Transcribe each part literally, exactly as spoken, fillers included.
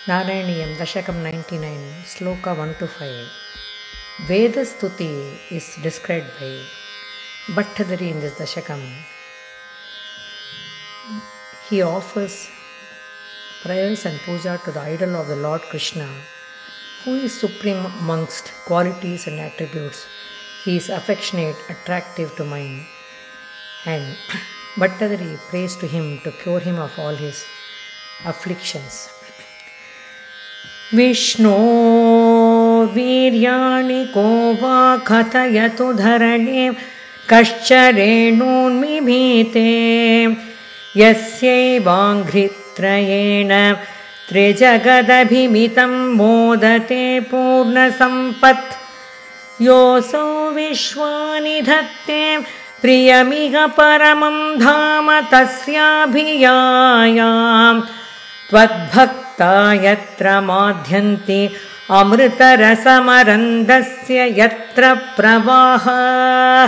Narayaniyam Dashakam ninety-nine, Sloka one to five. Veda Stuti is described by Bhattadari in this Dashakam. He offers prayers and puja to the idol of the Lord Krishna, who is supreme amongst qualities and attributes. He is affectionate, attractive to mind, and Bhattadari prays to him to cure him of all his afflictions. Vishnu Viryani Kova Kathayatu Dharane Kascharenu Mimite Yasyaivaghritrayena Trijagadabhimitam Modate Purna Sampat Yoso Vishwani Dhatte Priyamiga Paramam Dhama Tasyabhiyayam Tvadbhakta Yatra Madhyanti Amrita Rasamarandasya Yatra Pravaha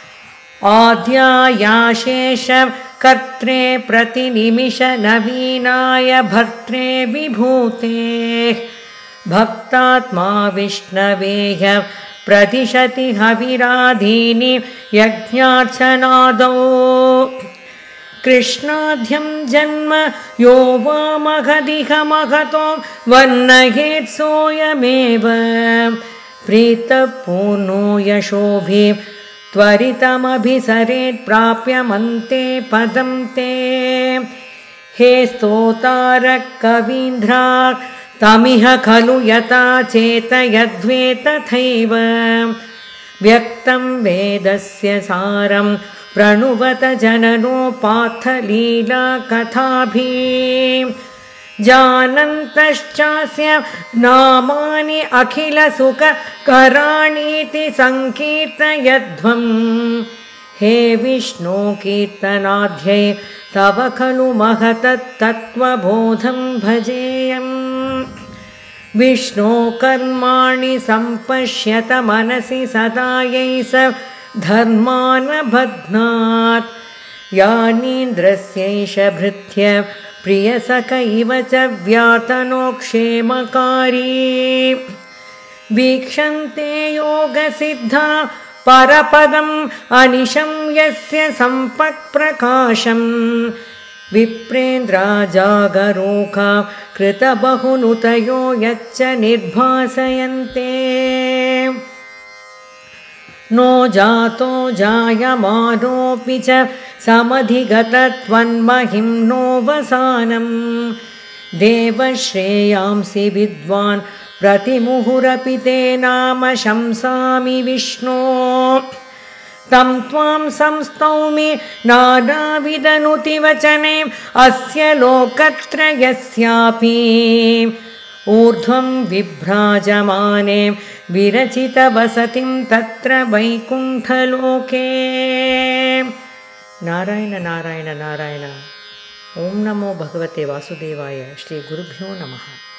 Adhyayashesha Kartre Pratinimisha Navinaya Bhartre Vibhute Bhaktatma Vishnaveya Pradishati Haviradhini Yajñarchanado Krishnadhyam Janma Yova Maghadiha Maghato Varnayet Soyameva Prita Puno Yashobhi Tvaritam Abhisaret Prapyamante Padam Te He Stotarak Kavindra Tamiha Khalu Yata Cheta Yadveta Thaiva Vyaktam Vedasya Saram Pranuvata Janano Patha Leela Kathabhi Janantaschasya Namani Akhila Sukha Karaniti Sankirtayadhvam He Vishnu Kirtanadhyay Tava Khalu Mahatat Tattva Bodham Bhajeyam Vishnu Karmani Sampashyata Manasi Sadayesa Dharmana Bhadnat Yanindrasyaisha Bhritya Priyasaka Ivacha Vyatano Kshemakari Vikshante Yoga Siddha Parapadam Anisham Yasya Sampak Prakasham Viprendra Jagaroka Krita Bahunutayo Yacha Nirbhasayante No jato jayamano picha samadhigatatvanmahim no vasanam devashreyamsi vidvan pratimuhurapite nama shamsami vishnu tam tvam samstaumi nadavidanuti vachane asya lokatrayasyapi urdhvam vibhrajamane virachita vasatim tatra vaikuntha loke. Narayana Narayana Narayana. Om Namo Bhagavate Vasudevaya. Shri Gurubhyo Namaha.